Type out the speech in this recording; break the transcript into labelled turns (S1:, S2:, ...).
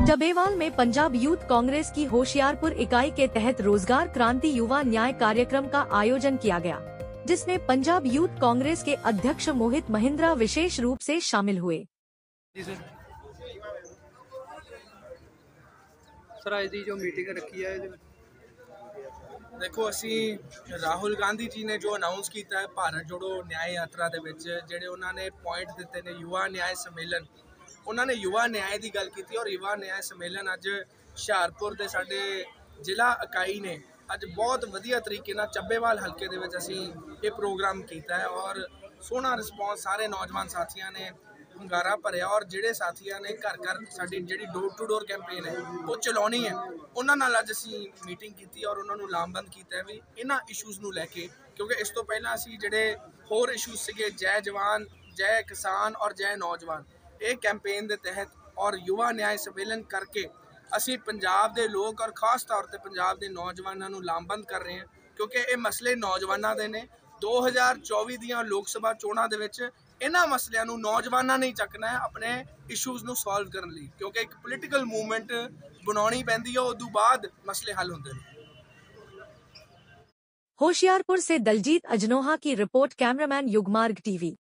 S1: चबेवाल में पंजाब यूथ कांग्रेस की होशियारपुर इकाई के तहत रोजगार क्रांति युवा न्याय कार्यक्रम का आयोजन किया गया, जिसमें पंजाब यूथ कांग्रेस के अध्यक्ष मोहित महिंद्रा विशेष रूप से शामिल हुए।
S2: सर आज दी जो मीटिंग रखी है,
S3: देखो असी राहुल गांधी जी ने जो अनाउंस किया है भारत जोड़ो न्याय यात्रा दे विच जेडे उन्होंने पॉइंट दिते ने युवा न्याय सम्मेलन, उन्होंने युवा न्याय की गल की और युवा न्याय सम्मेलन अज हुशियारपुर के साडे जिला इकाई ने अज बहुत वधिया तरीके नाल चब्बेवाल हल्के दे विच असी ये प्रोग्राम किया है और सोहना रिस्पॉन्स सारे नौजवान साथियों ने hungaरा भरिया और जिहड़े साथियों ने घर घर साडी जिहड़ी डोर टू डोर कैंपेन है वो चलाउणी है, उन्हां नाल अज असीं मीटिंग की और उन्होंने लामबंद किया है भी इन्हां इशूज़ नूं लैके, क्योंकि इस तो पहला असीं जिहड़े होर इशूज़ सीगे जय जवान, जय किसान और जय नौजवान, ये कैंपेन के तहत और युवा न्याय सम्मेलन करके असीं पंजाब के लोग और खास तौर पर पंजाब के नौजवानों नूं लामबंद कर रहे हैं, क्योंकि ये मसले नौजवानों के ने 2024 ਦੀਆਂ लोक सभा चोणां दे विच इन्हां मसलिਆਂ ਨੂੰ नौजवानों ने ही चकना है अपने इशूज़ ਨੂੰ सॉल्व करने ਲਈ, क्योंकि एक पोलीटिकल मूवमेंट बनानी पैंदी है, उदों बाद मसले हल होंदे ने।
S1: होशियारपुर से दलजीत अजनोहा की रिपोर्ट, कैमरामैन युगमार्ग टीवी।